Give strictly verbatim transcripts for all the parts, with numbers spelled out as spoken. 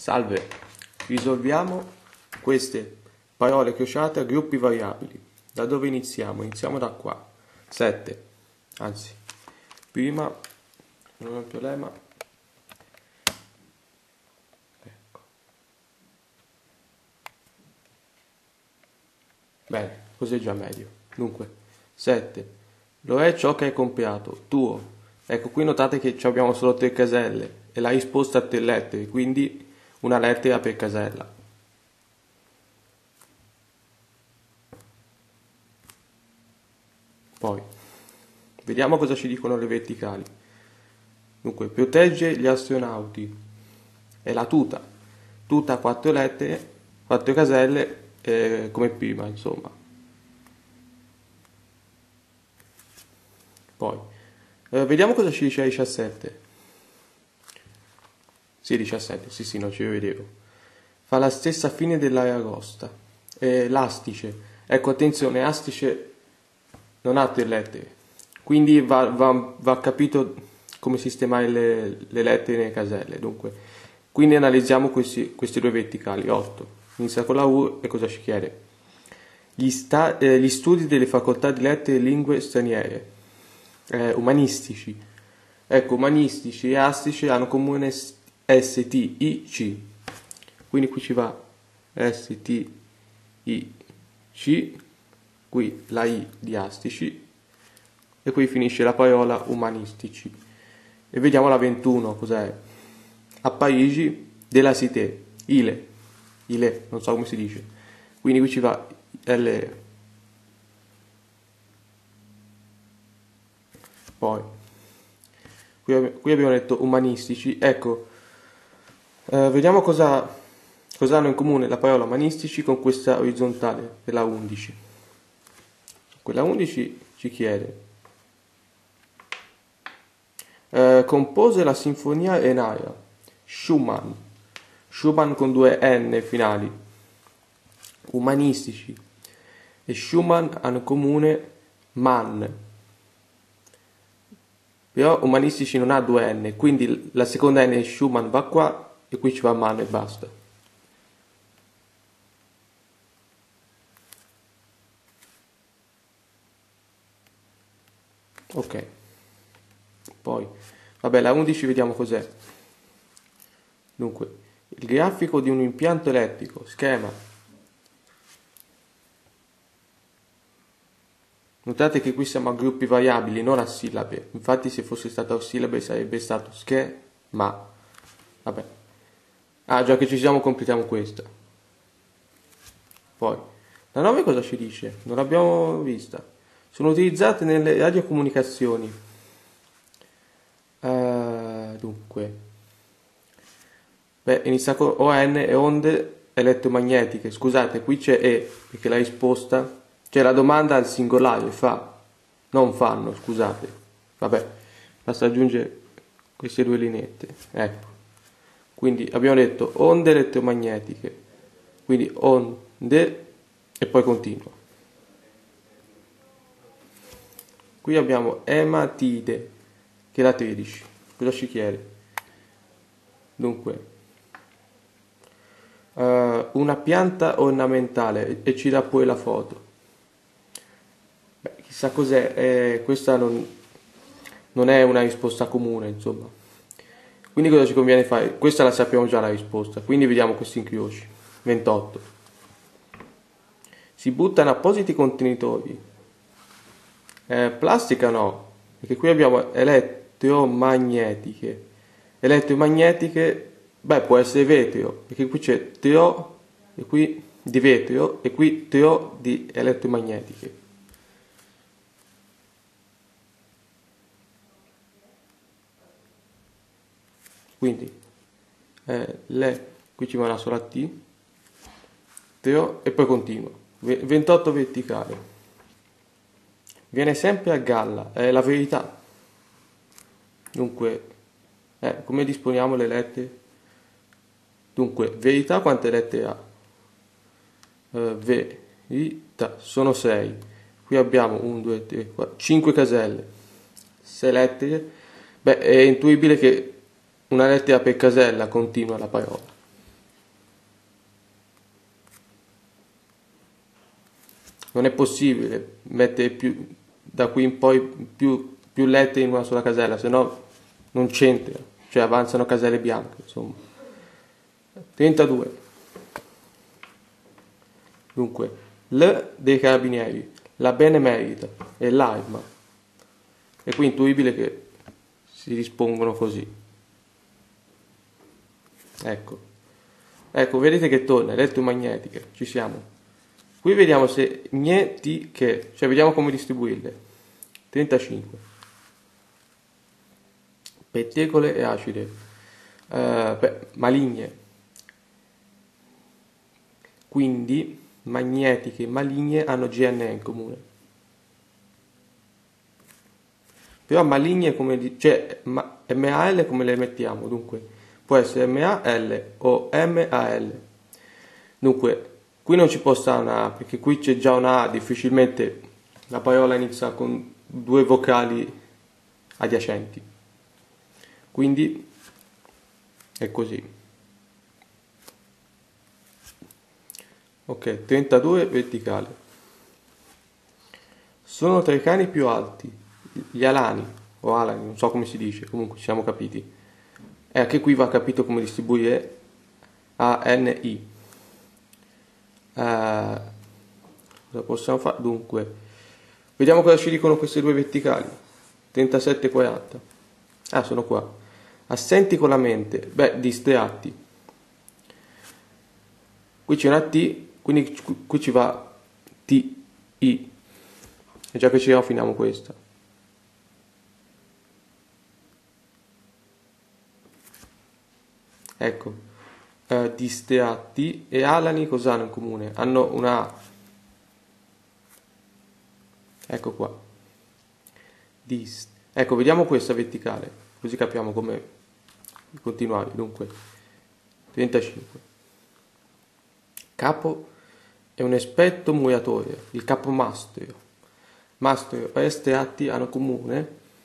Salve, risolviamo queste parole crociate a gruppi variabili. Da dove iniziamo? Iniziamo da qua. sette. Anzi, prima non ho un problema. Ecco. Bene, così è già meglio. Dunque, sette. Lo è ciò che hai comprato, tuo. Ecco, qui notate che abbiamo solo tre caselle e la risposta a tre lettere, quindi una lettera per casella. Poi, vediamo cosa ci dicono le verticali. Dunque, protegge gli astronauti. È la tuta. Tuta a quattro lettere, quattro caselle, eh, come prima, insomma. Poi, eh, vediamo cosa ci dice la diciassette. Sì, diciassette, sì, sì, non ci vedevo. Fa la stessa fine dell'aragosta. Eh, l'astice. Ecco, attenzione, astice non ha tre lettere. Quindi va, va, va capito come sistemare le, le lettere nelle caselle. Dunque, quindi analizziamo questi, questi due verticali. otto. Inizia con la U e cosa ci chiede? Gli, sta, eh, gli studi delle facoltà di lettere e lingue straniere. Eh, umanistici. Ecco, umanistici e astici hanno comune S T I C. Quindi qui ci va S T I C, qui la I di astici e qui finisce la parola umanistici. E vediamo la ventuno, cos'è? A Parigi della Cité, Ile, Ile, non so come si dice. Quindi qui ci va L E. Poi qui, qui abbiamo detto umanistici. Ecco, eh, vediamo cosa, cosa hanno in comune la parola umanistici con questa orizzontale della undici. Quella undici ci chiede: eh, compose la sinfonia Enaia, Schumann, Schumann con due N finali. Umanistici e Schumann hanno in comune Mann. Però umanistici non ha due N, quindi la seconda N di Schumann va qua e qui ci va Mann e basta. Ok. Poi, vabbè, la undici vediamo cos'è. Dunque, il grafico di un impianto elettrico, schema. Notate che qui siamo a gruppi variabili, non a sillabe. Infatti se fosse stato a sillabe sarebbe stato schema. Vabbè. Ah, già che ci siamo, completiamo questa. Poi, la nove cosa ci dice? Non l'abbiamo vista. Sono utilizzate nelle radiocomunicazioni. Uh, dunque. Beh, inizia con O N e onde elettromagnetiche. Scusate, qui c'è E, perché la risposta... Cioè la domanda al singolare fa, non fanno, scusate. Vabbè, basta aggiungere queste due lineette. Ecco. Quindi abbiamo detto onde elettromagnetiche. Quindi onde e poi continua. Qui abbiamo ematide, che è la tredici. Cosa ci chiede? Dunque, uh, una pianta ornamentale e ci dà pure la foto. Beh, chissà cos'è, eh, questa non, non è una risposta comune, insomma. Quindi cosa ci conviene fare? Questa la sappiamo già la risposta, quindi vediamo questi incroci. ventotto. Si buttano appositi contenitori. Eh, plastica no, perché qui abbiamo elettromagnetiche. Elettromagnetiche, beh, può essere vetro, perché qui c'è tro e qui di vetro e qui tro di elettromagnetiche. Quindi eh, le, qui ci va una sola T, tro, e poi continuo. ventotto verticale. Viene sempre a galla, è la verità. Dunque, eh, come disponiamo le lettere? Dunque, verità quante lettere ha? Uh, verità, sono sei. Qui abbiamo uno, due, tre, quattro, cinque caselle. sei lettere. Beh, è intuibile che una lettera per casella continua la parola. non è possibile mettere più, da qui in poi più, più lettere in una sola casella, se no non c'entra, cioè avanzano caselle bianche, insomma. trentadue. Dunque, L dei carabinieri, la benemerita e l'Aima. È qui intuibile che si rispondono così. Ecco. Ecco, vedete che torna, elettromagnetiche, ci siamo. Qui vediamo se niente che, cioè vediamo come distribuirle. trentacinque. Petecole e acide. Uh, beh, maligne. Quindi magnetiche e maligne hanno G N E in comune. Però maligne come, cioè M A L come le mettiamo? Dunque può essere M A L o M A L. Dunque qui non ci può stare una A, perché qui c'è già una A, difficilmente la parola inizia con due vocali adiacenti. Quindi è così. Ok, trentadue verticale. Sono tra i cani più alti, gli alani, o alani, non so come si dice, comunque ci siamo capiti. E anche qui va capito come distribuire A N I. Uh, cosa possiamo fare? Dunque, vediamo cosa ci dicono queste due verticali. trentasette quaranta. Ah, sono qua. Assenti con la mente, beh, distratti. Qui c'è una T, quindi qui ci va T I. E già che ci raffiniamo questa. Ecco, eh, distratti e alani cosa hanno in comune? Hanno una A. Ecco qua. Dist. Ecco, vediamo questa verticale, così capiamo come continuare. Dunque, trentacinque. Capo è un esperto muratore, il capomastro. Mastro e estratti hanno comune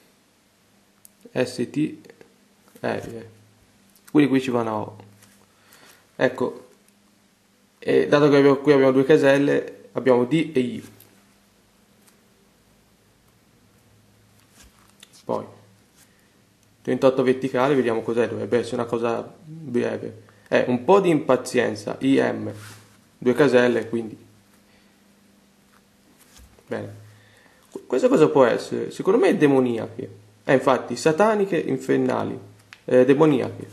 S T R. Quindi qui ci va una O. Ecco, e dato che abbiamo, qui abbiamo due caselle, abbiamo D e I. Poi trentotto verticale, vediamo cos'è, dovrebbe essere una cosa breve. È un po' di impazienza, I M, due caselle, quindi. Bene. Questa cosa può essere? Secondo me demoniache. Eh, infatti, sataniche, infernali, eh, demoniache.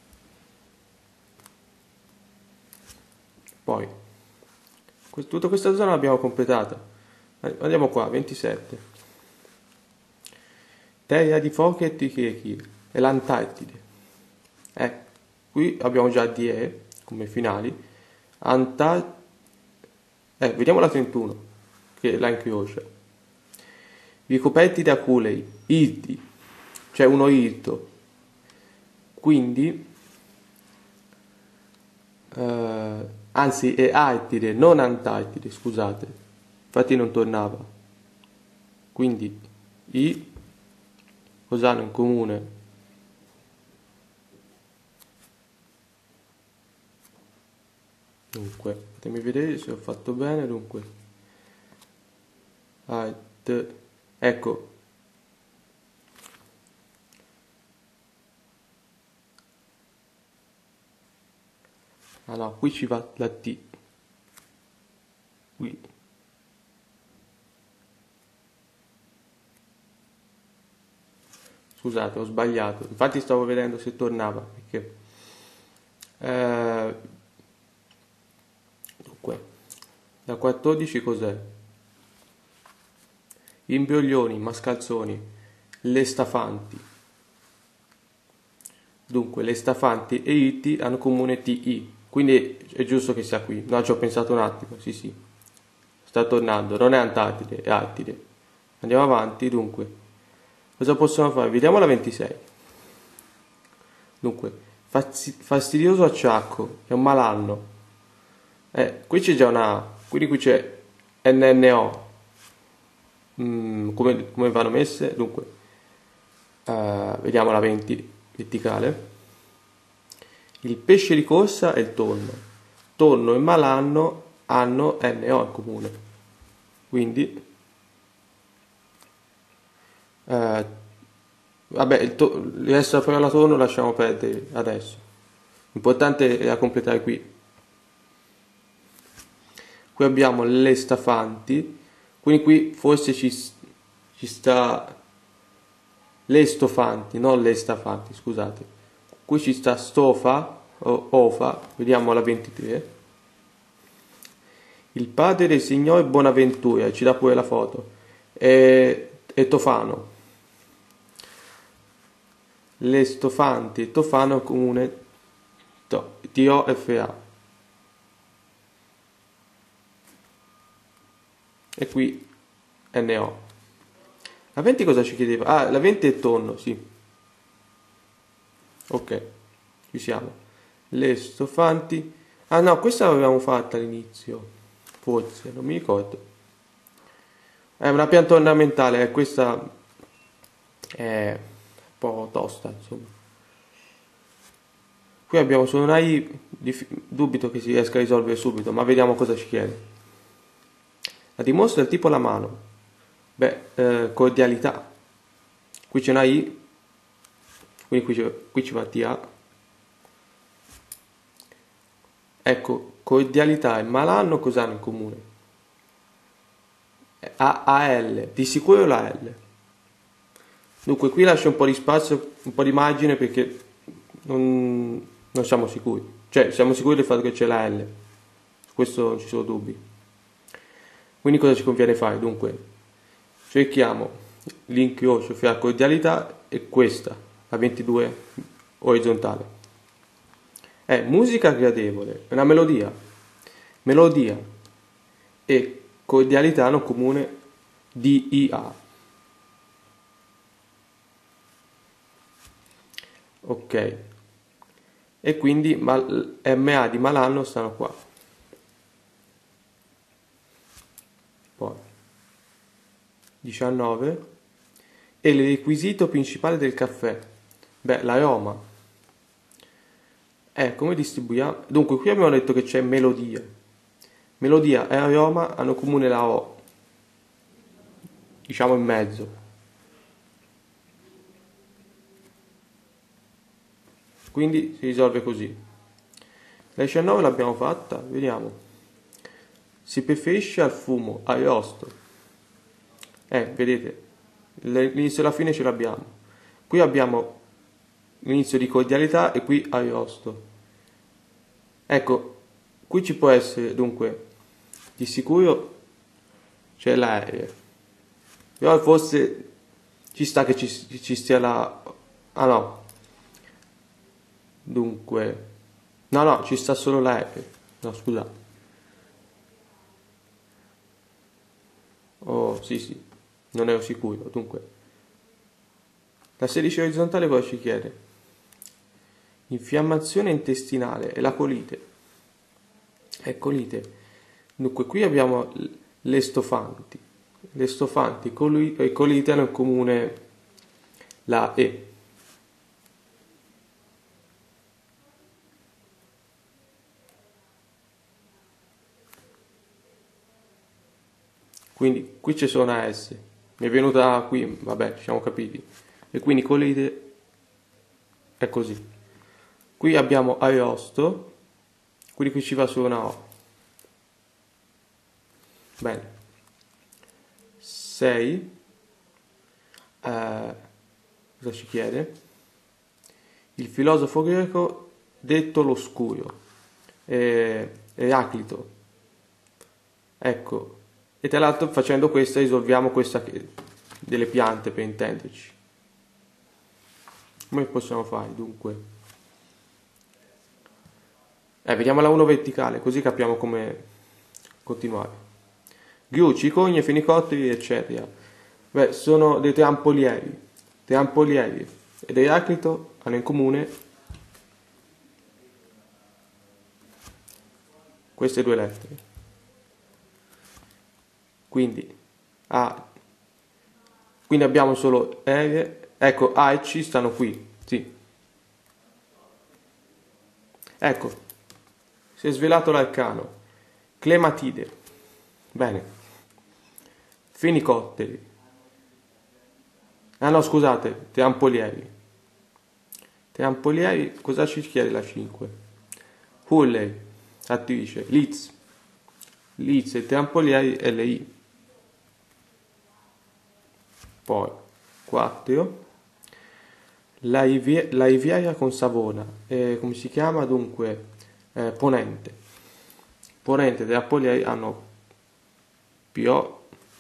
Poi, tutta questa zona l'abbiamo completata. Andiamo qua, ventisette. Terra di fuoco e Trichechi e l'Antartide. Eh, qui abbiamo già D E come finali. Antar... Eh, vediamo la trentuno, che la incrocia. Ricoperti da culei, irti, cioè uno irto. Quindi, eh, anzi è Artide, non Antartide, scusate. Infatti non tornava. Quindi, I... cosa hanno in comune? Dunque, fatemi vedere se ho fatto bene. Dunque, Art, ecco, ah no, qui ci va la T, qui. Scusate, ho sbagliato, infatti stavo vedendo se tornava, perché eh, dunque, la quattordici cos'è? Imbroglioni, mascalzoni, le stafanti. Dunque, le stafanti e iti hanno comune T I, quindi è giusto che sia qui. No, ci ho pensato un attimo, sì sì, sta tornando, non è Antartide, è Artide. Andiamo avanti, dunque. Cosa possiamo fare? Vediamo la ventisei. Dunque, fastidioso acciacco, è un malanno. Eh, qui c'è già una A, quindi qui c'è N N O. Mm, come, come vanno messe? Dunque, uh, vediamo la venti verticale. Il pesce di corsa è il tonno. Tonno e malanno hanno N O in comune. Quindi, eh, vabbè, il, to- il resto della parola tono lasciamo perdere adesso. L'importante è a completare qui. Qui abbiamo le stafanti, quindi qui forse ci, ci sta le stofanti, non le stafanti, scusate. Qui ci sta stofa o ofa, vediamo la ventitré. Il padre del signor Bonaventura, ci dà pure la foto, è, è Tofano. Le stofanti, Tofano comune, T O F A. E qui N O. La venti cosa ci chiedeva? Ah, la venti è tonno, sì. Ok, ci siamo. Le stofanti. Ah no, questa l'avevamo fatta all'inizio. Forse, non mi ricordo. È una pianta ornamentale, eh, questa è un po' tosta, insomma. Qui abbiamo solo una I, dif- dubito che si riesca a risolvere subito, ma vediamo cosa ci chiede. La dimostra del tipo la mano. Beh, eh, cordialità. Qui c'è una I, quindi qui, c'è- qui ci va T A. Ecco, cordialità e malanno cosa hanno in comune? A A L, di sicuro la L. Dunque qui lascio un po' di spazio, un po' di margine perché non, non siamo sicuri. Cioè, siamo sicuri del fatto che c'è la L. Su questo non ci sono dubbi. Quindi cosa ci conviene fare? Dunque, cerchiamo l'incrocio fra cordialità e questa, la ventidue orizzontale. È musica gradevole, è una melodia. Melodia e cordialità hanno comune D I A. Ok. E quindi mal- M A di malanno stanno qua. Poi diciannove. E il requisito principale del caffè? Beh, l'aroma. Eh, come distribuiamo? Dunque, qui abbiamo detto che c'è melodia. Melodia e aroma hanno comune la O, diciamo in mezzo. Quindi si risolve così. La diciannove l'abbiamo fatta, vediamo. Si preferisce al fumo, arrosto. Eh, vedete, l'inizio e la fine ce l'abbiamo. Qui abbiamo l'inizio di cordialità e qui arrosto. Ecco, qui ci può essere dunque di sicuro c'è la R, però forse ci sta che ci, ci stia la... ah no, dunque no no ci sta solo la R, no scusate, oh sì sì, non ero sicuro. Dunque la sedici orizzontale cosa ci chiede? Infiammazione intestinale e la colite. È colite. Dunque qui abbiamo le stofanti. Le stofanti e colite hanno in comune la E. Quindi qui c'è solo una S. Mi è venuta qui, vabbè, ci siamo capiti. E quindi colite è così. Qui abbiamo ariosto, quindi qui ci va solo una O. Bene. sei. Eh, cosa ci chiede? Il filosofo greco detto l'oscuro. Eh, Eraclito. Ecco. E tra l'altro facendo questa risolviamo questa che, delle piante per intenderci. Come possiamo fare dunque? Eh, vediamo la uno verticale, così capiamo come continuare. Gru, cicogne, fenicotteri, eccetera. Beh, sono dei trampolieri. Trampolieri ed Eraclito hanno in comune queste due lettere. Quindi A, quindi abbiamo solo R, ecco A e C stanno qui, sì. Ecco, si è svelato l'arcano. Clematide. Bene. fenicotteri. Ah no, scusate, trampolieri. Trampolieri, cosa ci chiede la cinque? Hurley, attrice, Liz. Liz e trampolieri L I. Poi quattro. La, ivie- la Riviera con Savona. Eh, come si chiama? Dunque, eh, Ponente. Ponente e trampolieri hanno P O.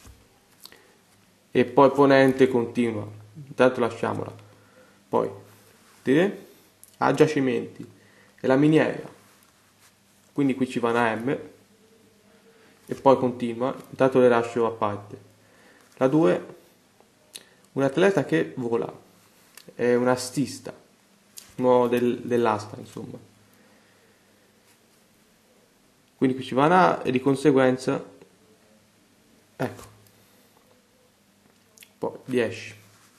E poi Ponente continua. Intanto lasciamola. Poi tre a giacimenti e la miniera, quindi qui ci va una M e poi continua, intanto le lascio a parte. La due, un atleta che vola, è un astista, uno del, dell'asta insomma, quindi qui ci va una A e di conseguenza ecco. Poi dieci,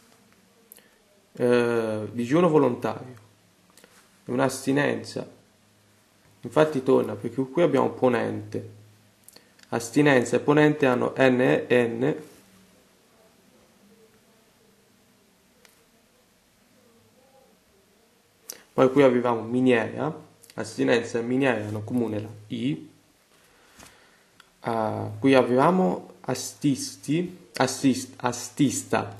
eh, digiuno volontario, un'astinenza, infatti torna perché qui abbiamo ponente, astinenza e ponente hanno N e N, poi qui avevamo miniera, astinenza e miniera hanno comune la I, uh, qui avevamo astisti, assist, astista,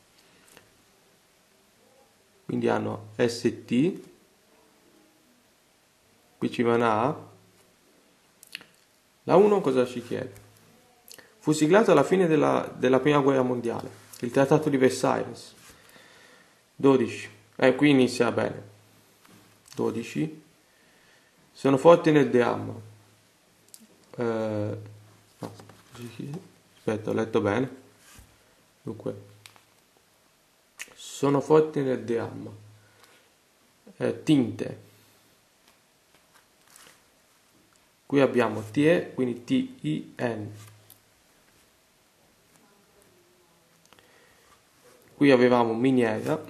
quindi hanno S T, qui ci va una A. La uno cosa ci chiede? Fu siglato alla fine della, della prima guerra mondiale, il trattato di Versailles. dodici, eh, qui inizia bene. dodici, sono forte nel dramma. Eh, no, aspetta, ho letto bene. Dunque, sono forte nel dramma. Eh, tinte. Qui abbiamo T E, quindi T I N. Qui avevamo miniera.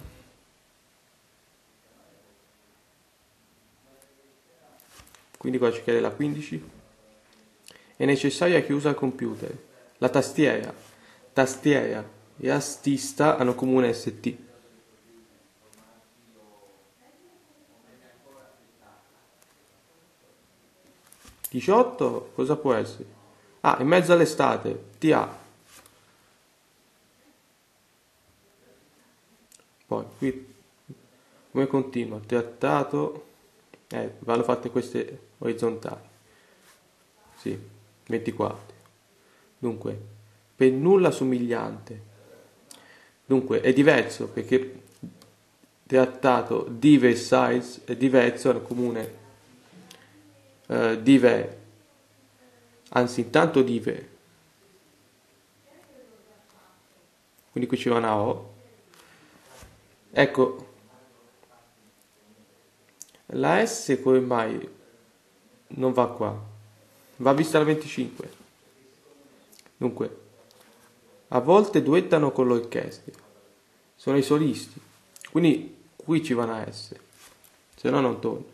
Quindi qua ci chiede la quindici. È necessaria chiusa al computer. La tastiera. Tastiera e astista hanno comune S T. diciotto, cosa può essere? Ah, in mezzo all'estate, T A. Poi, qui, come continua? Trattato, eh, vanno fatte queste orizzontali. Sì, ventiquattro. Dunque, per nulla somigliante. Dunque, è diverso, perché trattato di Versailles è diverso, è comune Uh, dive, anzi intanto dive, quindi qui ci va una O. Ecco, la S come mai non va qua? Va vista la venticinque. Dunque, a volte duettano con l'orchestra, sono i solisti, quindi qui ci va una S, se no non torna.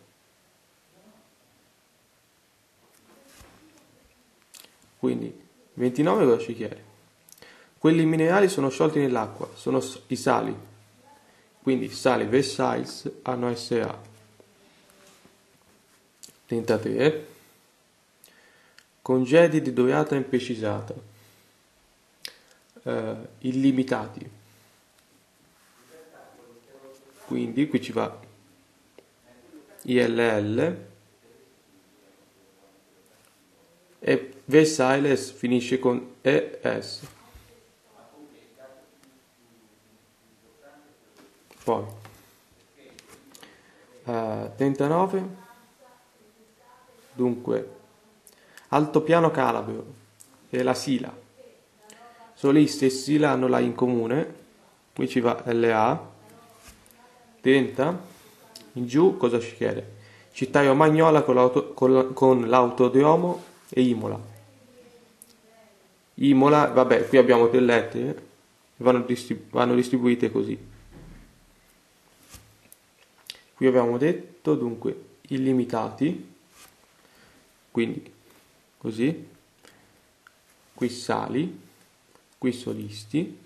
Quindi ventinove cosa ci chiede? Quelli minerali sono sciolti nell'acqua, sono i sali. Quindi sali Versailles hanno S A. trentatré. Congedi di durata imprecisata. Eh, illimitati. Quindi qui ci va I L L. E Versailles finisce con E S. Poi uh, trentanove, dunque altopiano calabro e la Sila, solisti e Sila hanno la in comune, qui ci va L A. trenta, in giù cosa ci chiede? Città romagnola con, l'auto, con, con l'autodromo e Imola. Imola, vabbè, qui abbiamo tre lettere, vanno, distribu- vanno distribuite così. Qui abbiamo detto, dunque, illimitati, quindi così, qui sali, qui solisti.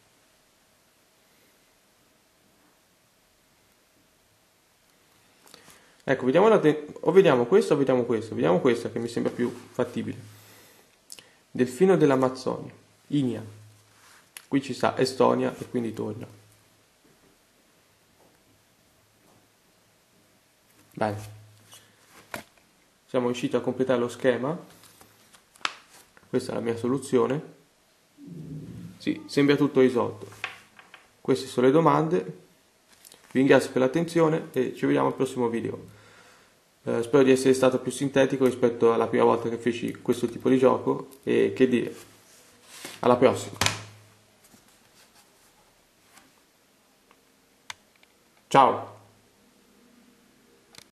Ecco, vediamo la o vediamo questo o vediamo questo. Vediamo questa che mi sembra più fattibile. Delfino dell'Amazzonia, Inia. Qui ci sta Estonia e quindi torna. Bene. Siamo riusciti a completare lo schema. Questa è la mia soluzione. Sì, sembra tutto risolto. Queste sono le domande. Vi ringrazio per l'attenzione e ci vediamo al prossimo video. Eh, spero di essere stato più sintetico rispetto alla prima volta che feci questo tipo di gioco e che dire. Alla prossima. Ciao!